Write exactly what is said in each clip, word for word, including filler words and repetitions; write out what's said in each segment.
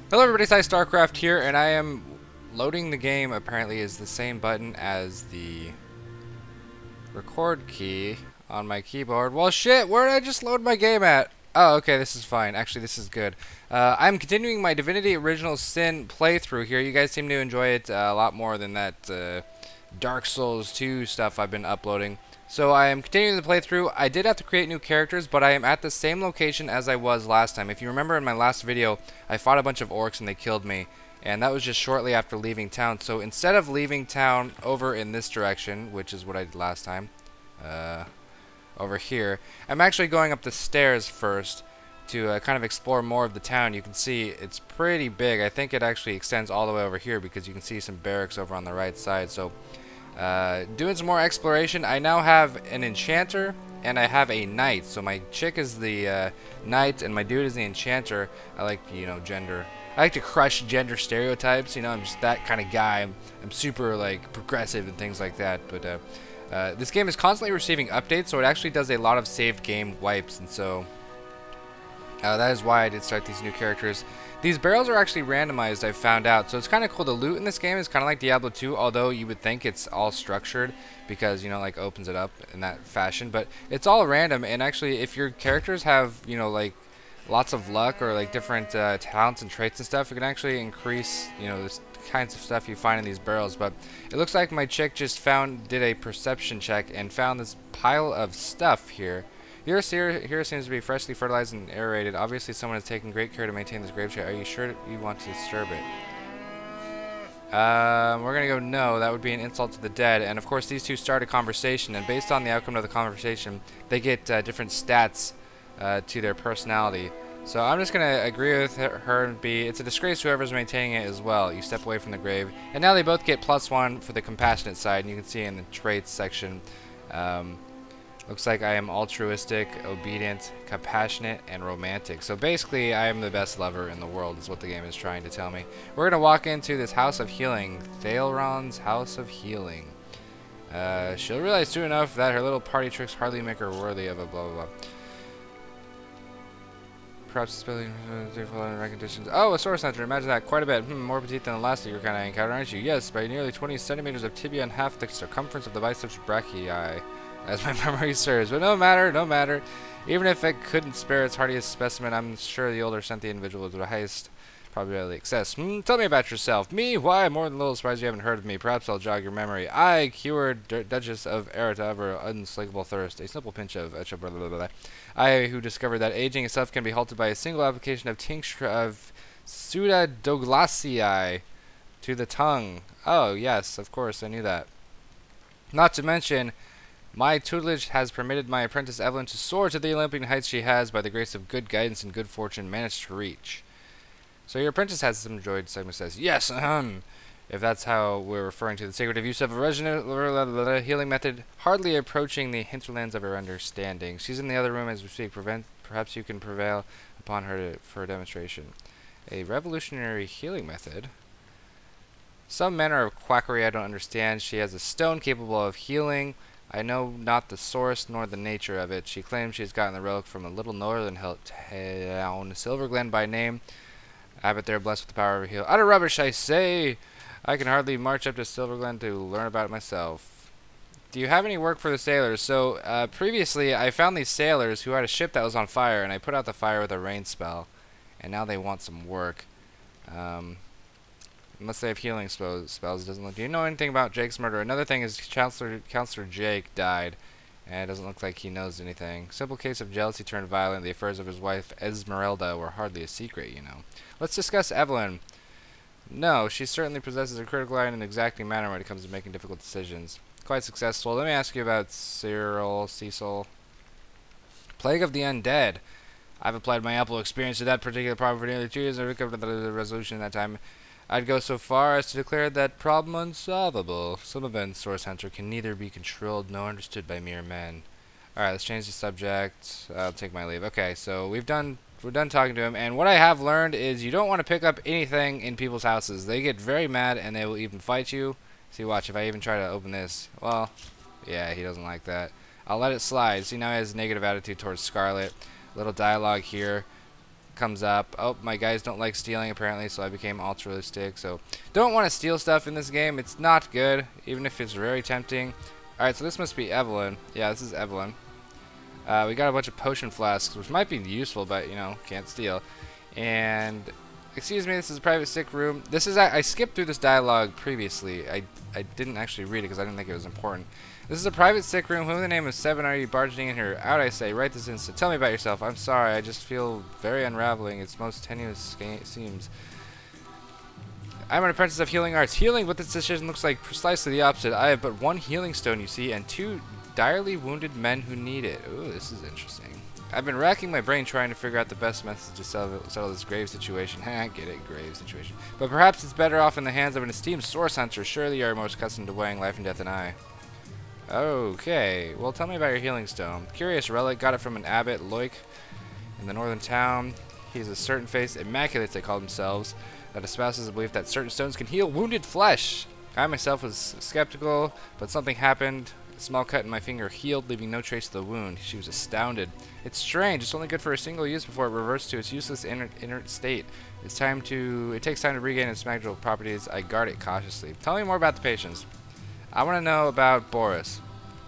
Hello everybody, it's StarCraft here, and I am loading the game. Apparently is the same button as the record key on my keyboard. Well shit, where did I just load my game at? Oh, okay, this is fine. Actually, this is good. Uh, I'm continuing my Divinity Original Sin playthrough here. You guys seem to enjoy it uh, a lot more than that uh, Dark Souls two stuff I've been uploading. So I am continuing the playthrough. I did have to create new characters, but I am at the same location as I was last time. If you remember in my last video, I fought a bunch of orcs and they killed me. And that was just shortly after leaving town. So instead of leaving town over in this direction, which is what I did last time, uh, over here, I'm actually going up the stairs first to uh, kind of explore more of the town. You can see it's pretty big. I think it actually extends all the way over here because you can see some barracks over on the right side. So Uh, doing some more exploration. I now have an enchanter and I have a knight. So my chick is the uh, knight and my dude is the enchanter. I like, you know, gender. I like to crush gender stereotypes. You know, I'm just that kind of guy. I'm, I'm super like progressive and things like that. But uh, uh, this game is constantly receiving updates, so it actually does a lot of saved game wipes, and so uh, that is why I did start these new characters. These barrels are actually randomized, I've found out, so it's kind of cool. The loot in this game is kind of like Diablo two, although you would think it's all structured because, you know, like opens it up in that fashion, but it's all random. And actually, if your characters have, you know, like lots of luck or like different uh, talents and traits and stuff, it can actually increase, you know, this kinds of stuff you find in these barrels. But it looks like my chick just found, did a perception check and found this pile of stuff here. Here, here, here seems to be freshly fertilized and aerated. Obviously, someone has taken great care to maintain this grave site. Are you sure you want to disturb it? Um, we're gonna go no. That would be an insult to the dead. And of course, these two start a conversation, and based on the outcome of the conversation, they get uh, different stats uh, to their personality. So I'm just gonna agree with her and be. It's a disgrace to whoever's maintaining it as well. You step away from the grave, and now they both get plus one for the compassionate side. And you can see in the traits section. Um, Looks like I am altruistic, obedient, compassionate, and romantic. So basically, I am the best lover in the world, is what the game is trying to tell me. We're going to walk into this House of Healing. Thaelron's House of Healing. Uh, she'll realize soon enough that her little party tricks hardly make her worthy of a blah blah blah. Perhaps spilling right conditions. Oh, a Source Hunter. Imagine that. Quite a bit. Hmm, more petite than the last of your kind of encounter, aren't you? Yes, by nearly twenty centimeters of tibia and half the circumference of the biceps brachii. As my memory serves, but no matter, no matter. Even if it couldn't spare its hardiest specimen, I'm sure the older sentient individual with the highest probability of success. Hmm, tell me about yourself. Me? Why? More than a little surprised you haven't heard of me. Perhaps I'll jog your memory. I cured D Duchess of Erita of her unslakable thirst. A simple pinch of blah, blah, blah, blah. I who discovered that aging itself can be halted by a single application of tincture of Suda Douglasii to the tongue. Oh, yes, of course, I knew that. Not to mention, my tutelage has permitted my apprentice Evelyn to soar to the Olympian heights she has, by the grace of good guidance and good fortune, managed to reach. So your apprentice has some droid segment says, yes, ahem. If that's how we're referring to the secretive use of a original healing method, hardly approaching the hinterlands of her understanding. She's in the other room as we speak. Prevent, perhaps you can prevail upon her to, for a demonstration. A revolutionary healing method. Some manner of quackery I don't understand. She has a stone capable of healing. I know not the source nor the nature of it. She claims she has gotten the relic from a little northern hill town, Silverglen by name. I bet they're blessed with the power of a heal. Utter rubbish, I say! I can hardly march up to Silverglen to learn about it myself. Do you have any work for the sailors? So, uh, previously, I found these sailors who had a ship that was on fire, and I put out the fire with a rain spell. And now they want some work. Um... Unless they have healing spells, spells, it doesn't look. Do you know anything about Jake's murder? Another thing is, Counselor Counselor Jake died, and it doesn't look like he knows anything. Simple case of jealousy turned violent. The affairs of his wife Esmeralda were hardly a secret, you know. Let's discuss Evelyn. No, she certainly possesses a critical eye in an exacting manner when it comes to making difficult decisions. Quite successful. Let me ask you about Cyril, Cecil. Plague of the Undead. I've applied my ample experience to that particular problem for nearly two years, and I recovered the resolution in that time. I'd go so far as to declare that problem unsolvable. Some events, Source Hunter, can neither be controlled nor understood by mere men. Alright, let's change the subject. I'll take my leave. Okay, so we've done we're done talking to him, and what I have learned is you don't want to pick up anything in people's houses. They get very mad and they will even fight you. See, watch, if I even try to open this, well, yeah, he doesn't like that. I'll let it slide. See, now he has a negative attitude towards Scarlet. Little dialogue here. comes up. Oh, my guys don't like stealing apparently, so I became altruistic. So don't want to steal stuff in this game. It's not good, even if it's very tempting. Alright, so this must be Evelyn. Yeah, this is Evelyn. Uh, we got a bunch of potion flasks, which might be useful, but, you know, can't steal. And, excuse me, this is a private sick room. This is, I, I skipped through this dialogue previously. I, I didn't actually read it because I didn't think it was important. This is a private sick room. Who in the name of Seven are you barging in here? Out, I say, right this instant. Tell me about yourself. I'm sorry, I just feel very unraveling. Its most tenuous seems. I'm an apprentice of healing arts. Healing, but this decision looks like precisely the opposite. I have but one healing stone, you see, and two direly wounded men who need it. Ooh, this is interesting. I've been racking my brain trying to figure out the best method to settle, settle this grave situation. I get it, grave situation. But perhaps it's better off in the hands of an esteemed source hunter. Surely you are most accustomed to weighing life and death and I. Okay, well tell me about your healing stone. Curious relic, got it from an abbot, Loik, in the northern town. He's a certain face, immaculates they call themselves, that espouses the belief that certain stones can heal wounded flesh. I myself was skeptical, but something happened. A small cut in my finger healed, leaving no trace of the wound. She was astounded. It's strange, it's only good for a single use before it reverts to its useless inert, inert state. It's time to, it takes time to regain its magical properties. I guard it cautiously. Tell me more about the patients. I want to know about Boris.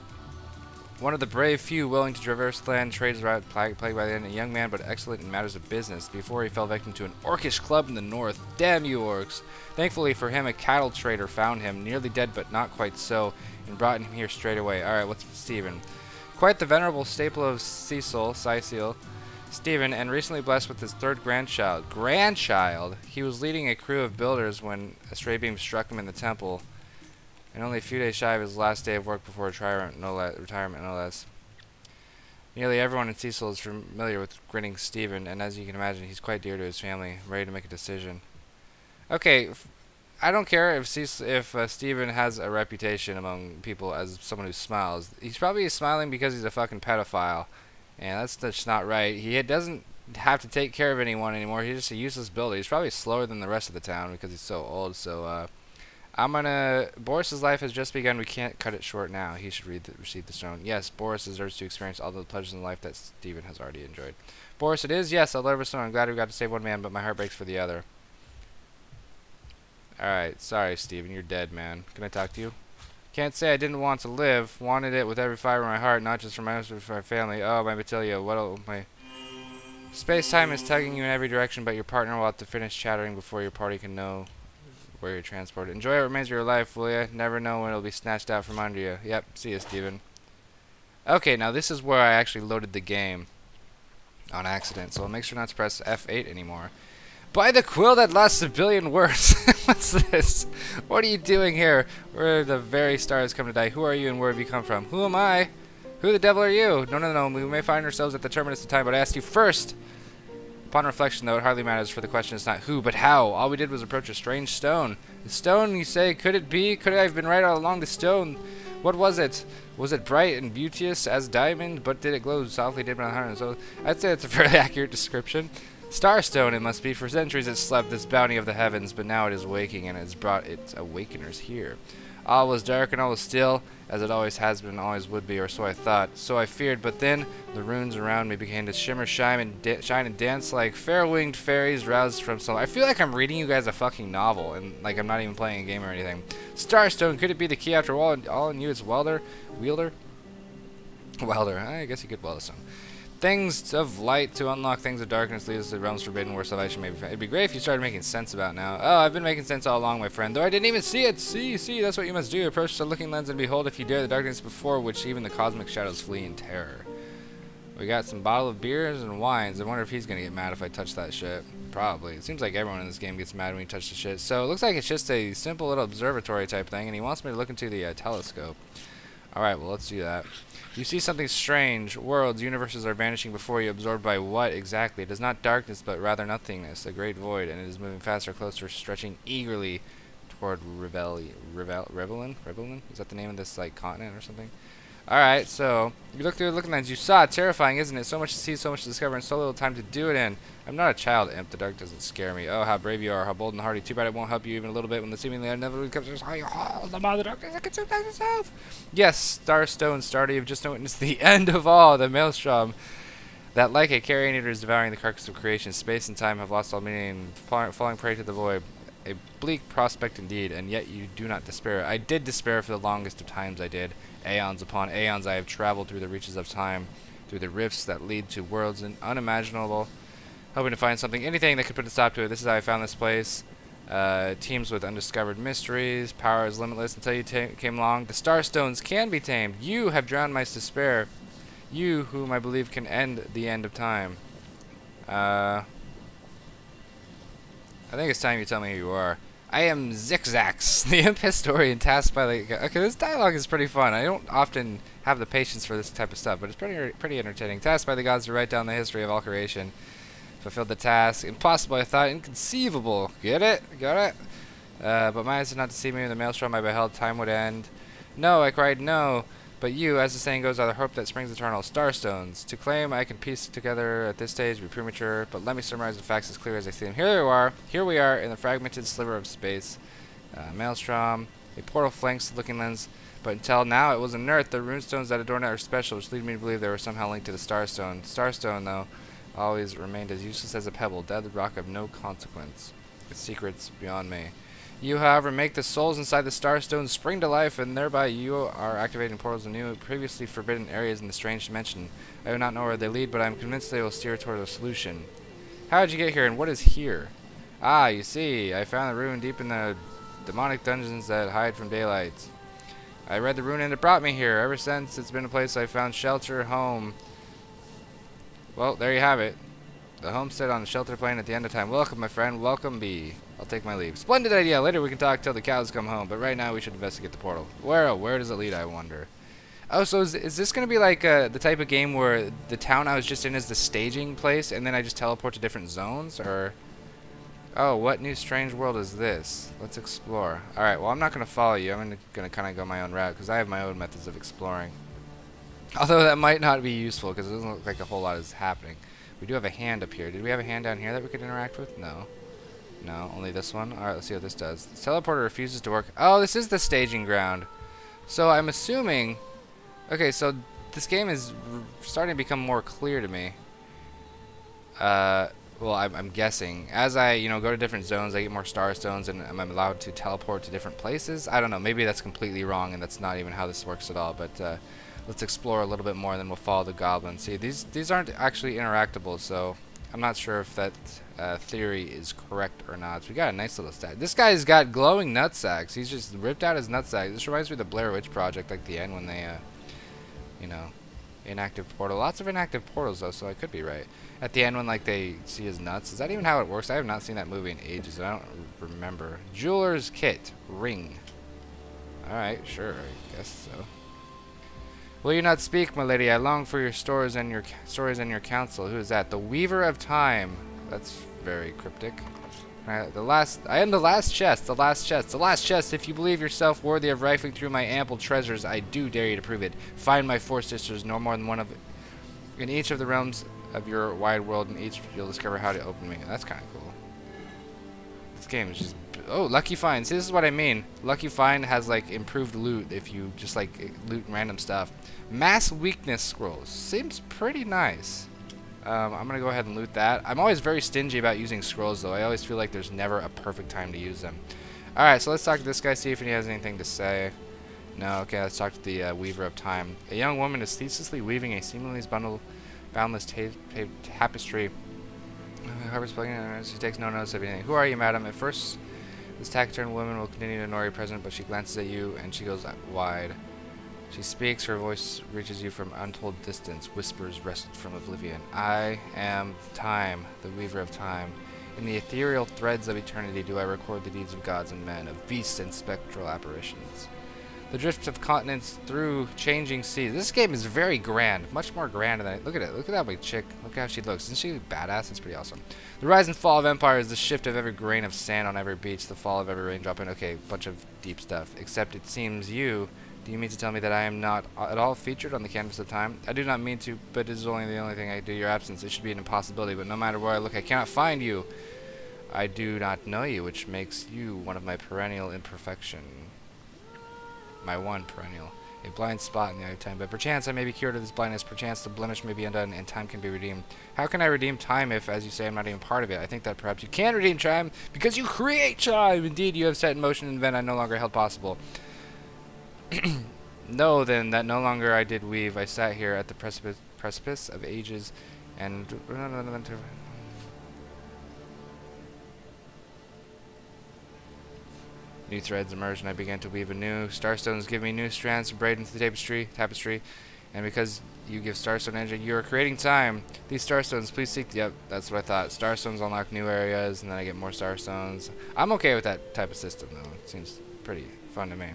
One of the brave few willing to traverse the land, trades route plagued by the end, a young man but excellent in matters of business, before he fell victim to an orcish club in the north. Damn you orcs. Thankfully for him, a cattle trader found him, nearly dead but not quite so, and brought him here straight away. Alright, what's Stephen? Quite the venerable staple of Cecil, Cecil, Stephen, and recently blessed with his third grandchild. Grandchild? He was leading a crew of builders when a stray beam struck him in the temple. And only a few days shy of his last day of work before retirement, no less. Retirement, no less. Nearly everyone in Cecil is familiar with grinning Stephen, and as you can imagine, he's quite dear to his family, ready to make a decision. Okay, I don't care if Cecil, if uh, Stephen has a reputation among people as someone who smiles. He's probably smiling because he's a fucking pedophile, and that's just not right. He doesn't have to take care of anyone anymore. He's just a useless builder. He's probably slower than the rest of the town because he's so old. So. Uh, I'm gonna. Boris's life has just begun. We can't cut it short now. He should read the, receive the stone. Yes, Boris deserves to experience all the pleasures in life that Stephen has already enjoyed. Boris, it is. Yes, I'll deliver stone. I'm glad we got to save one man, but my heart breaks for the other. All right, sorry, Stephen. You're dead, man. Can I talk to you? Can't say I didn't want to live. Wanted it with every fiber in my heart, not just for my husband, but for my family. Oh, my Batilio, what? My space-time is tugging you in every direction, but your partner will have to finish chattering before your party can know where you're transported. Enjoy what remains of your life, will ya? Never know when it'll be snatched out from under you. Yep, see ya, Stephen. Okay, now this is where I actually loaded the game on accident, so I'll make sure not to press F eight anymore. By the quill that lasts a billion words. What's this? What are you doing here? Where the very stars come to die. Who are you and where have you come from? Who am I? Who the devil are you? No, no, no. We may find ourselves at the terminus of time, but I asked you first. Upon reflection, though, it hardly matters, for the question is not who, but how. All we did was approach a strange stone. The stone, you say, could it be? Could I have been right all along the stone? What was it? Was it bright and beauteous as diamond, but did it glow softly dim on the heart? So I'd say it's a fairly accurate description. Starstone it must be. For centuries it slept, this bounty of the heavens, but now it is waking, and it has brought its awakeners here. All was dark and all was still, as it always has been and always would be, or so I thought. So I feared, but then the runes around me began to shimmer, shine, and, da shine and dance like fair-winged fairies roused from some... I feel like I'm reading you guys a fucking novel, and like I'm not even playing a game or anything. Starstone, could it be the key after all? All in you its welder? Wielder? Welder. I guess you could weld a stone. Things of light to unlock things of darkness lead us to realms forbidden where salvation may be found. It'd be great if you started making sense about now. Oh, I've been making sense all along, my friend. Though I didn't even see it. See, see, that's what you must do. Approach the looking lens and behold if you dare the darkness before which even the cosmic shadows flee in terror. We got some bottle of beers and wines. I wonder if he's gonna get mad if I touch that shit. Probably. It seems like everyone in this game gets mad when you touch the shit. So it looks like it's just a simple little observatory type thing, and he wants me to look into the uh, telescope. Alright, well, let's do that. You see something strange. Worlds, universes are vanishing before you, absorbed by what exactly? It is not darkness, but rather nothingness, a great void, and it is moving faster, closer, stretching eagerly toward Revel Revel Revelin? Revelin? Is that the name of this, like, continent or something? Alright, so, you look through the looking lens. You saw it. Terrifying, isn't it? So much to see, so much to discover, and so little time to do it in. I'm not a child imp. The dark doesn't scare me. Oh, how brave you are, how bold and hardy. Too bad it won't help you even a little bit when the seemingly inevitably comes to how you hold the mother darkness and consume yourself. Yes, Starstone, Stardy, you've just witnessed the end of all. The maelstrom That like a carrion eater is devouring the carcass of creation, space and time have lost all meaning, fall, falling prey to the void. A bleak prospect indeed, and yet you do not despair. I did despair for the longest of times I did. Aeons upon aeons I have traveled through the reaches of time, through the rifts that lead to worlds unimaginable, hoping to find something, anything that could put a stop to it. This is how I found this place. Uh, teams with undiscovered mysteries, power is limitless until you came along. The Starstones can be tamed. You have drowned my despair. You, whom I believe can end the end of time. Uh, I think it's time you tell me who you are. I am Zixzax, the imp historian tasked by the... Okay, this dialogue is pretty fun. I don't often have the patience for this type of stuff, but it's pretty pretty entertaining. Tasked by the gods to write down the history of all creation. Fulfilled the task. Impossible, I thought. Inconceivable. Get it? Got it? Uh, but my eyes did not deceive me. In the maelstrom I beheld, time would end. No, I cried, no. But you, as the saying goes, are the hope that springs eternal. Starstones. To claim I can piece together at this stage would be premature, but let me summarize the facts as clear as I see them. Here we are. Here we are in the fragmented sliver of space. Uh, Maelstrom. A portal flanks the looking lens, but until now it was inert. The runestones that adorn it are special, which lead me to believe they were somehow linked to the Starstone. Starstone, though, always remained as useless as a pebble, dead rock of no consequence. Its secrets beyond me. You, however, make the souls inside the Starstone spring to life, and thereby you are activating portals in new, previously forbidden areas in the strange dimension. I do not know where they lead, but I am convinced they will steer toward a solution. How did you get here, and what is here? Ah, you see, I found the rune deep in the demonic dungeons that hide from daylight. I read the rune and it brought me here. Ever since, it's been a place I found shelter, home. Well, there you have it. The homestead on the shelter plain at the end of time. Welcome, my friend. Welcome, B. I'll take my leave. Splendid idea. Later we can talk till the cows come home. But right now we should investigate the portal. Where? Where does it lead, I wonder? Oh, so is, is this going to be like uh, the type of game where the town I was just in is the staging place, and then I just teleport to different zones? Or... Oh, what new strange world is this? Let's explore. Alright, well, I'm not going to follow you. I'm going to kind of go my own route, because I have my own methods of exploring. Although that might not be useful, because it doesn't look like a whole lot is happening. We do have a hand up here. Did we have a hand down here that we could interact with? No. No, only this one. Alright, let's see what this does. The teleporter refuses to work. Oh, this is the staging ground. So I'm assuming... Okay, so this game is r starting to become more clear to me. Uh, well, I'm, I'm guessing. As I, you know, go to different zones, I get more star stones, and I'm allowed to teleport to different places. I don't know. Maybe that's completely wrong, and that's not even how this works at all. But uh, let's explore a little bit more, and then we'll follow the goblin. See, these these aren't actually interactable, so I'm not sure if that uh, theory is correct or not. So we got a nice little stat. This guy's got glowing nutsacks. He's just ripped out his nutsack. This reminds me of the Blair Witch Project, like the end when they, uh, you know, inactive portal. Lots of inactive portals, though, so I could be right. At the end when, like, they see his nuts. Is that even how it works? I have not seen that movie in ages, and I don't remember. Jeweler's kit. Ring. Alright, sure. I guess so. Will you not speak, my lady? I long for your stories and your stories and your counsel. Who is that? The Weaver of Time. That's very cryptic. Right, the last. I am the last chest. The last chest. The last chest. If you believe yourself worthy of rifling through my ample treasures, I do dare you to prove it. Find my four sisters, no more than one of, in each of the realms of your wide world, and each you'll discover how to open me. That's kind of cool. This game is just. Oh, Lucky Find. See, this is what I mean. Lucky Find has, like, improved loot if you just, like, loot random stuff. Mass Weakness Scrolls. Seems pretty nice. Um, I'm going to go ahead and loot that. I'm always very stingy about using scrolls, though. I always feel like there's never a perfect time to use them. Alright, so let's talk to this guy, see if he has anything to say. No, okay, let's talk to the uh, Weaver of Time. A young woman is ceaselessly weaving a seemingly bundle, boundless ta ta tapestry. Whoever's playing it, she takes no notice of anything. Who are you, madam? At first... This taciturn woman will continue to ignore your presence, but she glances at you, and she goes wide. She speaks, her voice reaches you from untold distance, whispers wrestled from oblivion. I am Time, the Weaver of Time. In the ethereal threads of eternity do I record the deeds of gods and men, of beasts and spectral apparitions. The drift of continents through changing seas. This game is very grand, much more grand than I... Look at it, look at that big chick. Look how she looks. Isn't she badass? It's pretty awesome. The rise and fall of empires, the shift of every grain of sand on every beach, the fall of every raindrop, and okay, bunch of deep stuff. Except it seems you... Do you mean to tell me that I am not at all featured on the canvas of time? I do not mean to, but it is only the only thing I do. Your absence, it should be an impossibility, but no matter where I look, I cannot find you. I do not know you, which makes you one of my perennial imperfection. My one perennial. a blind spot in the eye of time. But perchance I may be cured of this blindness. Perchance the blemish may be undone, and time can be redeemed. How can I redeem time if, as you say, I'm not even part of it? I think that perhaps you can redeem time because you create time. Indeed, you have set in motion an event I no longer held possible. Know then that no longer I did weave. I sat here at the precipice, precipice of ages, and new threads emerged, and I began to weave anew. Starstones give me new strands to braid into the tapestry, tapestry, and because you give Starstone energy, you are creating time. These Starstones, please seek. Yep, that's what I thought. Starstones unlock new areas, and then I get more Starstones. I'm okay with that type of system, though. It seems pretty fun to me.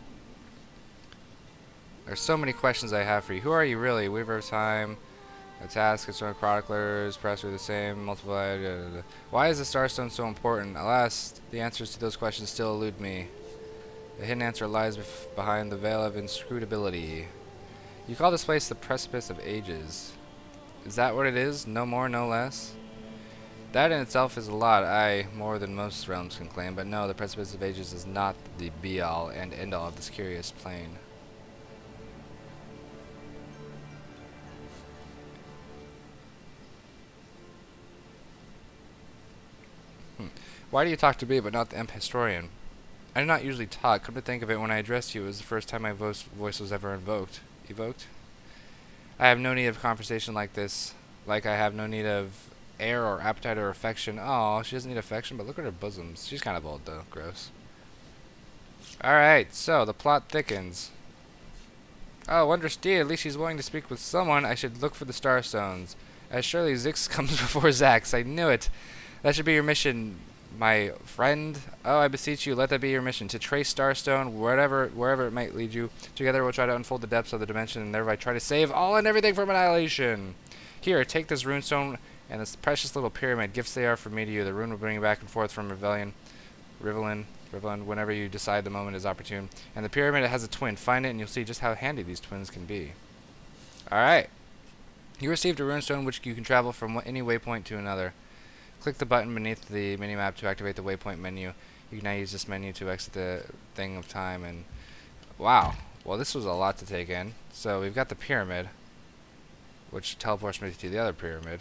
There's so many questions I have for you. Who are you really? Weaver of Time, a task, concerned chroniclers, perhaps we're the same, multiplied. Da, da, da. Why is the Starstone so important? Alas, the answers to those questions still elude me. The hidden answer lies bef behind the veil of inscrutability. You call this place the Precipice of Ages. Is that what it is? No more, no less? That in itself is a lot, aye, more than most realms can claim, but no, the Precipice of Ages is not the be-all and end-all of this curious plane. Why do you talk to me but not the Imp Historian? I do not usually talk. Come to think of it, when I addressed you, it was the first time my voice, voice was ever invoked. Evoked? I have no need of conversation like this. Like I have no need of air or appetite or affection. Oh, she doesn't need affection, but look at her bosoms. She's kind of old, though. Gross. Alright, so the plot thickens. Oh, Wondrous-Dee, at least she's willing to speak with someone. I should look for the Starstones. As surely Zix comes before Zax. I knew it. That should be your mission, my friend. Oh, I beseech you, let that be your mission, to trace Starstone wherever, wherever it might lead you. Together we'll try to unfold the depths of the dimension, and thereby try to save all and everything from annihilation. Here, take this runestone and this precious little pyramid. Gifts they are from me to you. The rune will bring you back and forth from Rebellion, Rivelin, Rivelin, whenever you decide the moment is opportune. And the pyramid, it has a twin. Find it, and you'll see just how handy these twins can be. Alright. You received a runestone which you can travel from any waypoint to another. Click the button beneath the minimap to activate the waypoint menu. You can now use this menu to exit the thing of time. And wow, well, this was a lot to take in. So we've got the pyramid, which teleports me to the other pyramid.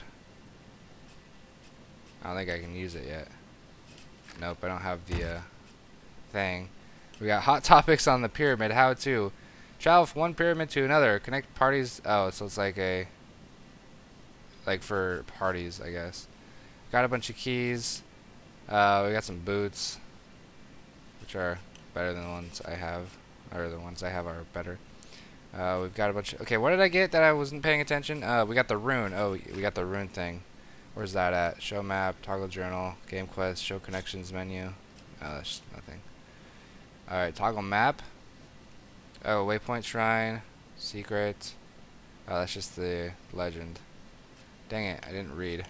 I don't think I can use it yet. Nope, I don't have the uh, thing. We got hot topics on the pyramid. How to travel from one pyramid to another. Connect parties. Oh, so it's like a like for parties, I guess. Got a bunch of keys. Uh, we got some boots, which are better than the ones I have, or the ones I have are better. Uh, we've got a bunch of, okay, what did I get that I wasn't paying attention? Uh, we got the rune. Oh, we got the rune thing. Where's that at? Show map, toggle journal, game quest, show connections menu. Oh, that's just nothing. Alright, toggle map. Oh, waypoint shrine, secret. Oh, that's just the legend. Dang it, I didn't read.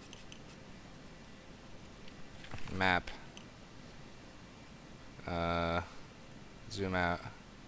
Map. Uh, zoom out.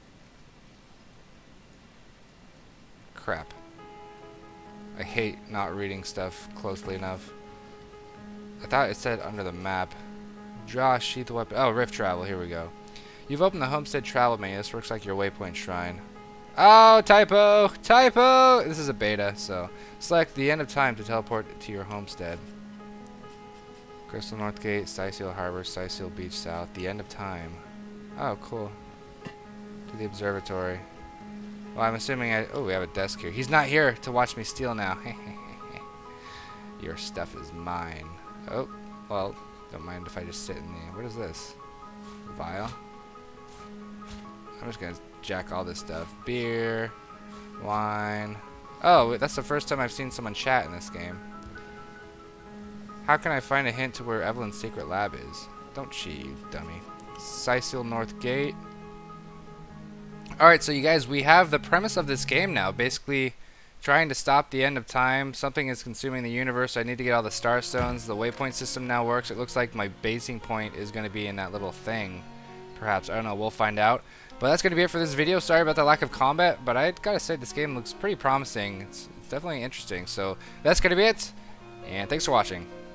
Crap. I hate not reading stuff closely enough. I thought it said under the map. Draw sheath weapon. Oh, rift travel. Here we go. You've opened the Homestead travel menu. This looks like your waypoint shrine. Oh, typo! Typo! This is a beta, so select the end of time to teleport to your homestead. Crystal North Gate, Syceal Harbor, Syceal Beach South. The end of time. Oh, cool. To the observatory. Well, I'm assuming I... Oh, we have a desk here. He's not here to watch me steal now. Your stuff is mine. Oh, well, don't mind if I just sit in the... What is this? Vial? I'm just gonna jack all this stuff. Beer, wine. Oh, that's the first time I've seen someone chat in this game. How can I find a hint to where Evelyn's secret lab is? Don't cheat, you dummy. Syceal North Gate. Alright, so you guys, we have the premise of this game now. Basically, trying to stop the end of time. Something is consuming the universe. I need to get all the Starstones. The waypoint system now works. It looks like my basing point is going to be in that little thing. Perhaps. I don't know. We'll find out. But that's going to be it for this video. Sorry about the lack of combat, but I gotta say this game looks pretty promising. It's, it's definitely interesting. So that's going to be it, and thanks for watching.